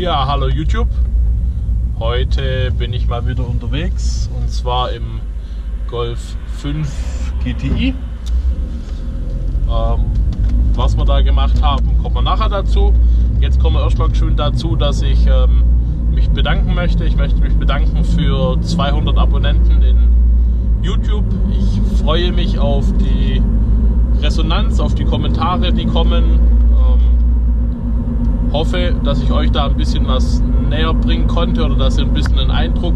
Ja, hallo YouTube. Heute bin ich mal wieder unterwegs und zwar im Golf 5 GTI. Was wir da gemacht haben, kommen wir nachher dazu. Jetzt kommen wir erstmal schön dazu, dass ich mich bedanken möchte. Ich möchte mich bedanken für 200 Abonnenten in YouTube. Ich freue mich auf die Resonanz, auf die Kommentare, die kommen. Hoffe, dass ich euch da ein bisschen was näher bringen konnte oder dass ihr ein bisschen einen Eindruck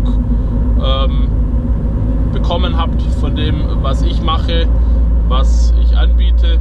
bekommen habt von dem, was ich mache, was ich anbiete.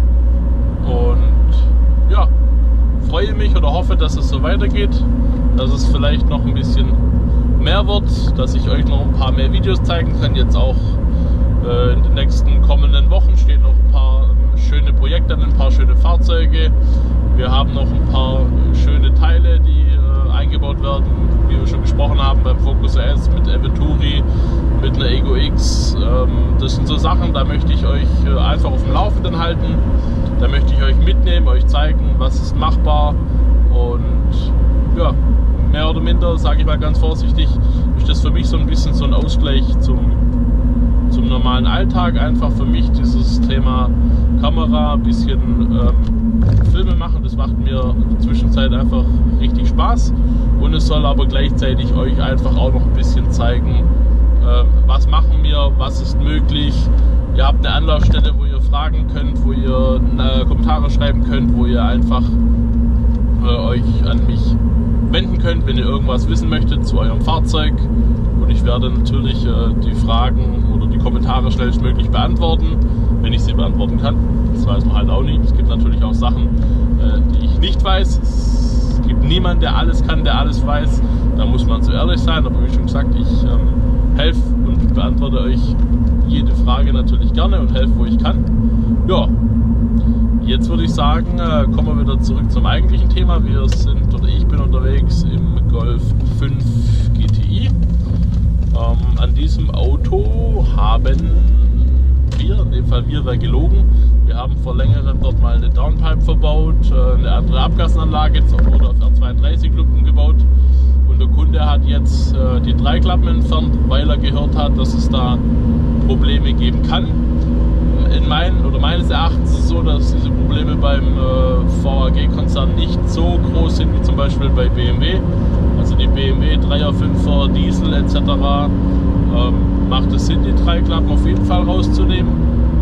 Und ja, freue mich oder hoffe, dass es so weitergeht, dass es vielleicht noch ein bisschen mehr wird, dass ich euch noch ein paar mehr Videos zeigen kann. Jetzt auch in den nächsten kommenden Wochen stehen noch ein paar schöne Projekte an, ein paar schöne Fahrzeuge. Wir haben noch ein paar schöne Teile, die eingebaut werden, wie wir schon gesprochen haben beim Focus RS mit Eventuri, mit einer Ego X. Das sind so Sachen, da möchte ich euch einfach auf dem Laufenden halten. Da möchte ich euch mitnehmen, euch zeigen, was ist machbar. Und ja, mehr oder minder, sage ich mal ganz vorsichtig, ist das für mich so ein bisschen so ein Ausgleich zum normalen Alltag. Einfach für mich dieses Thema Kamera, ein bisschen Filme machen, das macht mir in der Zwischenzeit einfach richtig Spaß. Und es soll aber gleichzeitig euch einfach auch noch ein bisschen zeigen, was machen wir, was ist möglich. Ihr habt eine Anlaufstelle, wo ihr fragen könnt, wo ihr Kommentare schreiben könnt, wo ihr einfach euch an mich wenden könnt, wenn ihr irgendwas wissen möchtet zu eurem Fahrzeug. Und ich werde natürlich die Fragen oder die Kommentare schnellstmöglich beantworten, wenn ich sie beantworten kann. Das weiß man halt auch nicht. Es gibt natürlich auch Sachen, die ich nicht weiß. Es gibt niemanden, der alles kann, der alles weiß. Da muss man so ehrlich sein. Aber wie schon gesagt, ich helfe und beantworte euch jede Frage natürlich gerne und helfe, wo ich kann. Ja, jetzt würde ich sagen, kommen wir wieder zurück zum eigentlichen Thema. Ich bin unterwegs im Golf 5 GTI. An diesem Auto haben wir, in dem Fall wir, wäre gelogen, wir haben vor längerem dort mal eine Downpipe verbaut, eine andere Abgasanlage, jetzt wurde auf R32 Lupen gebaut und der Kunde hat jetzt die Dreiklappen entfernt, weil er gehört hat, dass es da Probleme geben kann. Meines Erachtens ist es so, dass diese Probleme beim VAG-Konzern nicht so groß sind wie zum Beispiel bei BMW. Also die BMW 3er, 5er, Diesel etc. Macht es Sinn, die Dreiklappen auf jeden Fall rauszunehmen.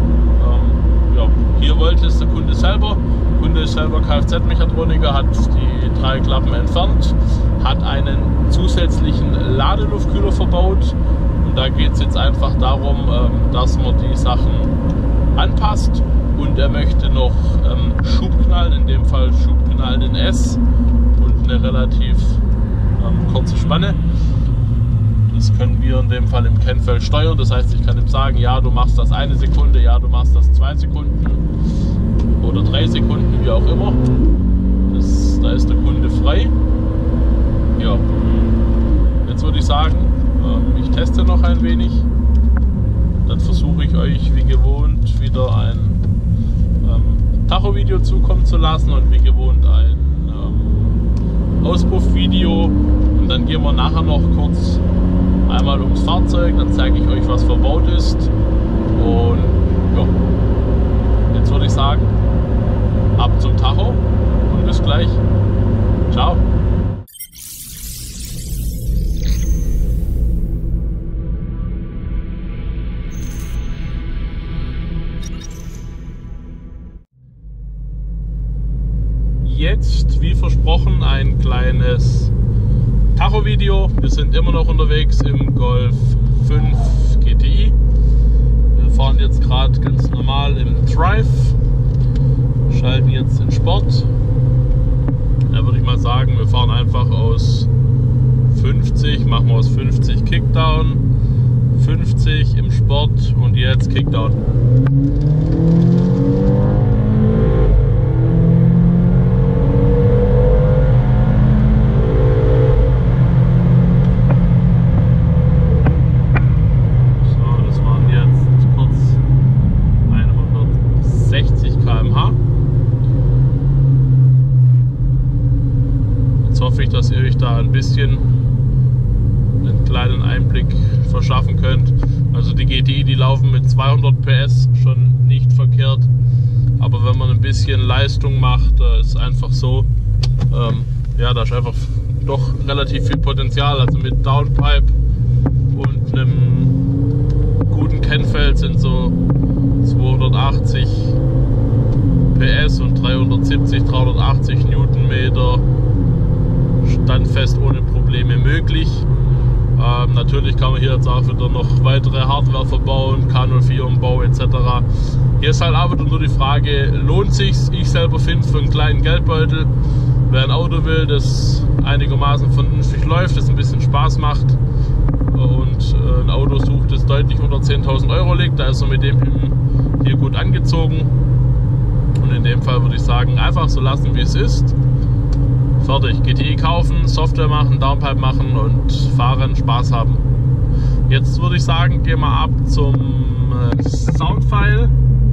Ja, hier wollte es der Kunde selber. Der Kunde ist selber Kfz-Mechatroniker, hat die Dreiklappen entfernt, hat einen zusätzlichen Ladeluftkühler verbaut. Und da geht es jetzt einfach darum, dass man die Sachen anpasst und er möchte noch Schubknallen, in dem Fall Schubknallen in S und eine relativ kurze Spanne. Das können wir in dem Fall im Kennfeld steuern, das heißt, ich kann ihm sagen, ja, du machst das 1 Sekunde, ja, du machst das 2 Sekunden oder 3 Sekunden, wie auch immer. Da ist der Kunde frei. Ja, jetzt würde ich sagen, ich teste noch ein wenig. Dann versuche ich euch wie gewohnt wieder ein Tacho-Video zukommen zu lassen und wie gewohnt ein Auspuffvideo. Und dann gehen wir nachher noch kurz einmal ums Fahrzeug, dann zeige ich euch, was verbaut ist. Und ja, jetzt würde ich sagen, ab zum Tacho und bis gleich. Ciao. Jetzt, wie versprochen, ein kleines Tacho-Video. Wir sind immer noch unterwegs im Golf 5 GTI. Wir fahren jetzt gerade ganz normal im Drive, schalten jetzt in Sport. Da würde ich mal sagen, wir fahren einfach aus 50, machen wir aus 50 Kickdown, 50 im Sport und jetzt Kickdown. hoffe ich, dass ihr euch da ein bisschen einen kleinen Einblick verschaffen könnt. Also die GTI, die laufen mit 200 PS schon nicht verkehrt, aber wenn man ein bisschen Leistung macht, ist einfach so, ja, da ist einfach doch relativ viel Potenzial. Also mit Downpipe und einem guten Kennfeld sind so 280 PS und 370, 380 Newtonmeter standfest ohne Probleme möglich. Natürlich kann man hier jetzt auch wieder noch weitere Hardware verbauen, K04 Umbau etc. Hier ist halt auch wieder nur die Frage, lohnt sich's? Ich selber finde es für einen kleinen Geldbeutel, wer ein Auto will, das einigermaßen vernünftig läuft, das ein bisschen Spaß macht und ein Auto sucht, das deutlich unter 10.000 Euro liegt, da ist er mit dem hier gut angezogen. Und in dem Fall würde ich sagen, einfach so lassen, wie es ist. Fertig. GTI kaufen, Software machen, Downpipe machen und fahren, Spaß haben. Jetzt würde ich sagen, gehen wir ab zum Soundfile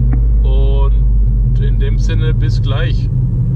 und in dem Sinne bis gleich.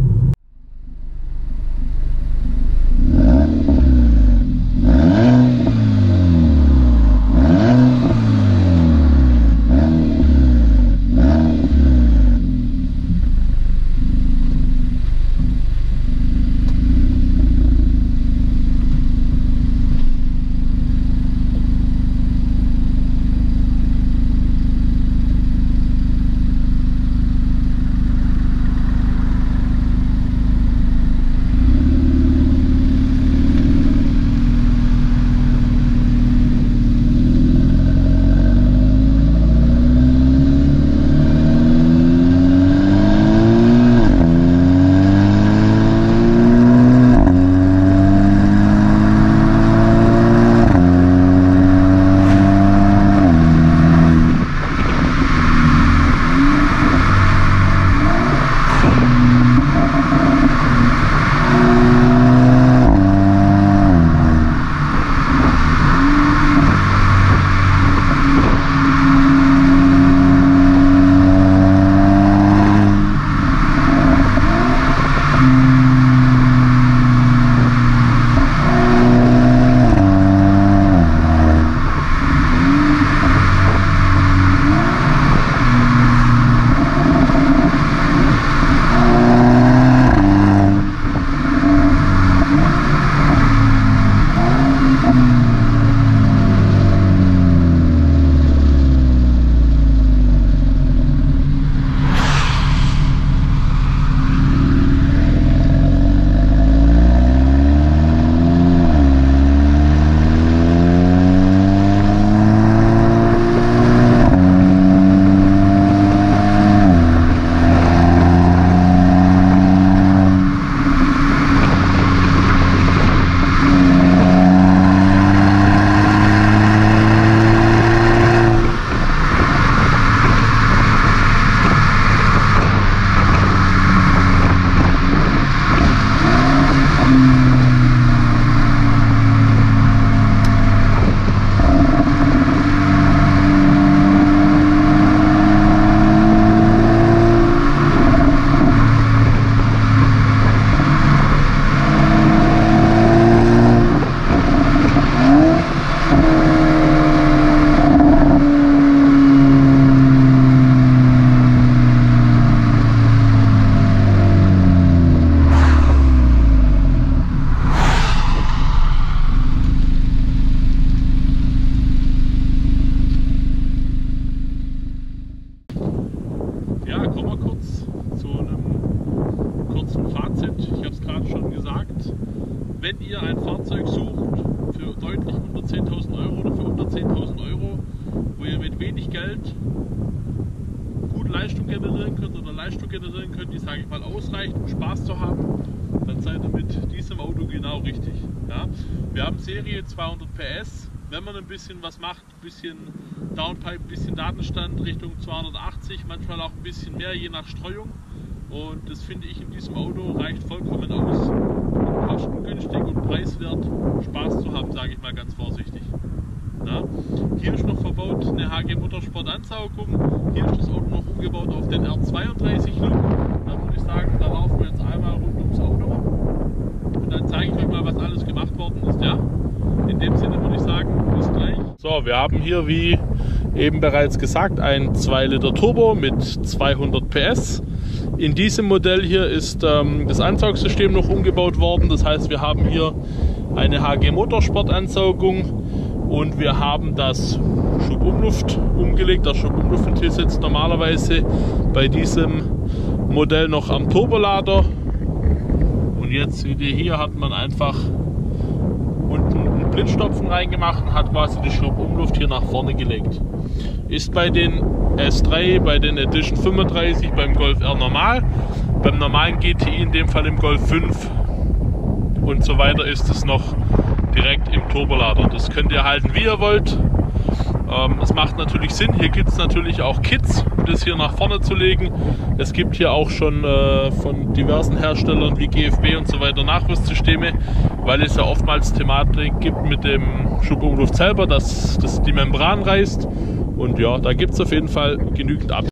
wenn ihr ein Fahrzeug sucht für deutlich unter 10.000 Euro oder für unter 10.000 Euro, wo ihr mit wenig Geld gut Leistung generieren könnt oder Leistung generieren könnt, die, sage ich mal, ausreicht, um Spaß zu haben, dann seid ihr mit diesem Auto genau richtig. Ja? Wir haben Serie 200 PS, wenn man ein bisschen was macht, ein bisschen Downpipe, ein bisschen Datenstand Richtung 280, manchmal auch ein bisschen mehr, je nach Streuung. Und das finde ich in diesem Auto reicht vollkommen aus, um kostengünstig und preiswert Spaß zu haben, sage ich mal ganz vorsichtig. Ja. Hier ist noch verbaut eine HG Motorsport Ansaugung, hier ist das Auto noch umgebaut auf den R32 Look. Da würde ich sagen, da laufen wir jetzt einmal rund ums Auto und dann zeige ich euch mal, So, wir haben hier, wie eben bereits gesagt, ein 2 Liter Turbo mit 200 PS. In diesem Modell hier ist das Ansaugsystem noch umgebaut worden. Das heißt, wir haben hier eine HG Motorsport-Ansaugung und wir haben das Schubumluft umgelegt. Das Schubumluftventil sitzt normalerweise bei diesem Modell noch am Turbolader. Und jetzt, seht ihr hier, hat man einfach unten einen Blitzstopfen reingemacht und hat quasi die Schubumluft hier nach vorne gelegt. Ist bei den S3, bei den Edition 35, beim Golf R normal, beim normalen GTI, in dem Fall im Golf 5 und so weiter, ist es noch direkt im Turbolader. Das könnt ihr halten, wie ihr wollt. Es macht natürlich Sinn. Hier gibt es natürlich auch Kits, um das hier nach vorne zu legen. Es gibt hier auch schon von diversen Herstellern wie GFB und so weiter Nachrüstsysteme, weil es ja oftmals Thematik gibt mit dem Schubumluft selber, dass die Membran reißt. Und ja, da gibt es auf jeden Fall genügend ab.